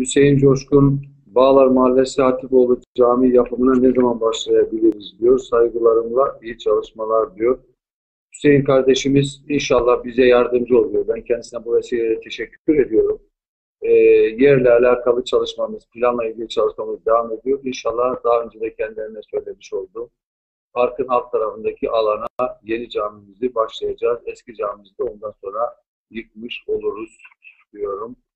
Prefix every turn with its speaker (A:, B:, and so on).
A: Hüseyin Coşkun, Bağlar Mahallesi Hatipoğlu Camii yapımına ne zaman başlayabiliriz diyor. Saygılarımla iyi çalışmalar diyor. Hüseyin kardeşimiz inşallah bize yardımcı oluyor. Ben kendisine bu vesileyle teşekkür ediyorum. Yerle alakalı çalışmamız, planla ilgili çalışmamız devam ediyor. İnşallah daha önce de kendilerine söylemiş oldum. Parkın alt tarafındaki alana yeni camimizi başlayacağız. Eski camimizi de ondan sonra yıkmış oluruz diyorum.